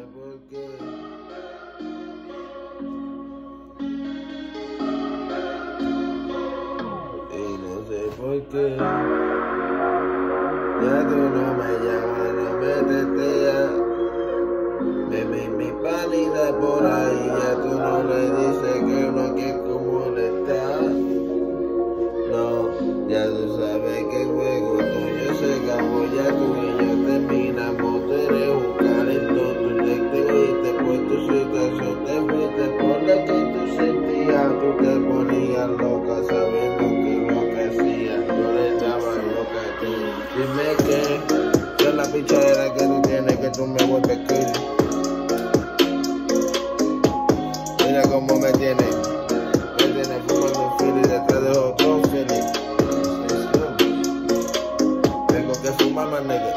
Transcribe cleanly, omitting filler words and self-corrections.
por qué. Y no sé por qué. Ya tú no me llamas, no me teteas. Mi panita por ahí, ya tú no le dices que no quieres como le está. No, ya tú sabes que el juego tuyo se acabó, ya tú y yo terminamos. Tú eres un calentón, tú te fuiste por tu situación, te fuiste por lo que tú sentías. Tú te ponías loca sabiendo que lo que hacías no le daba loca a ti. Dime que es la pichadera que tú tienes, que tú me vuelves kill. Mira cómo me tienes fumando un fili detrás de otro fili. Tengo que fumar más, nigga.